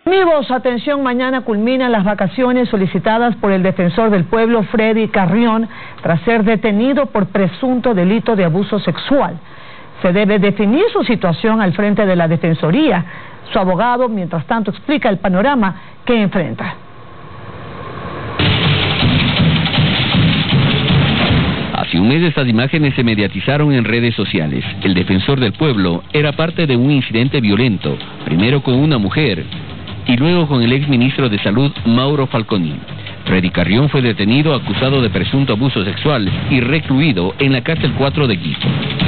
Amigos, atención, mañana culminan las vacaciones solicitadas por el defensor del pueblo, Freddy Carrión, tras ser detenido por presunto delito de abuso sexual. Se debe definir su situación al frente de la Defensoría. Su abogado, mientras tanto, explica el panorama que enfrenta. Hace un mes estas imágenes se mediatizaron en redes sociales. El defensor del pueblo era parte de un incidente violento, primero con una mujer y luego con el exministro de Salud, Mauro Falconi. Freddy Carrión fue detenido acusado de presunto abuso sexual y recluido en la cárcel 4 de Quito.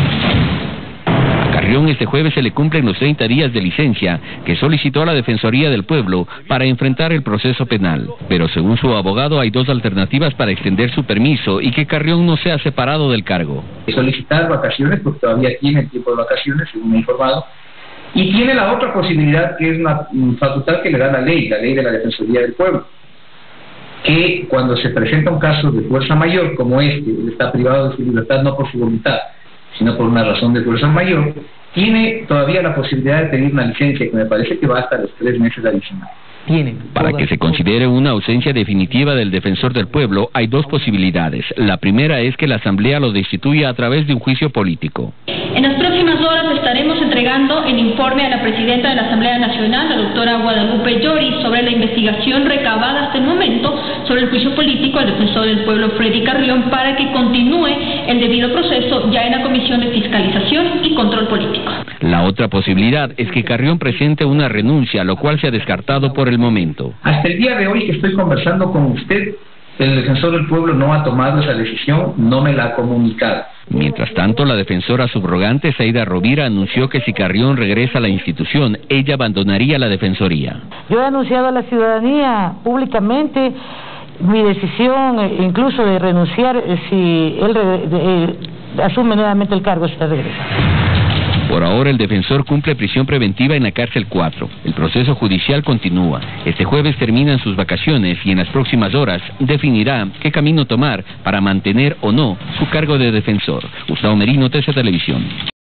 A Carrión este jueves se le cumplen los 30 días de licencia que solicitó a la Defensoría del Pueblo para enfrentar el proceso penal. Pero según su abogado hay dos alternativas para extender su permiso y que Carrión no sea separado del cargo. Solicitar vacaciones, porque todavía tiene el tiempo de vacaciones, según me he informado. Y tiene la otra posibilidad, que es una facultad que le da la ley de la Defensoría del Pueblo, que cuando se presenta un caso de fuerza mayor como este, él está privado de su libertad no por su voluntad, sino por una razón de fuerza mayor, tiene todavía la posibilidad de pedir una licencia, que me parece que va hasta los 3 meses adicionales. Para que se considere una ausencia definitiva del defensor del pueblo, hay dos posibilidades. La primera es que la Asamblea lo destituya a través de un juicio político. En las próximas horas estaremos entregando el informe a la presidenta de la Asamblea Nacional, la doctora Guadalupe Lloris, sobre la investigación recabada hasta el momento sobre el juicio político al defensor del pueblo Freddy Carrión, para que continúe el debido proceso ya en la Comisión de Fiscalización y Control Político. La otra posibilidad es que Carrión presente una renuncia, lo cual se ha descartado por el momento. Hasta el día de hoy que estoy conversando con usted, el defensor del pueblo no ha tomado esa decisión, no me la ha comunicado. Mientras tanto, la defensora subrogante Zaida Rovira anunció que si Carrión regresa a la institución, ella abandonaría la defensoría. Yo he anunciado a la ciudadanía públicamente mi decisión, incluso de renunciar si él asume nuevamente el cargo, si regresa. Por ahora el defensor cumple prisión preventiva en la cárcel 4. El proceso judicial continúa. Este jueves terminan sus vacaciones y en las próximas horas definirá qué camino tomar para mantener o no su cargo de defensor. Gustavo Merino, TC Televisión.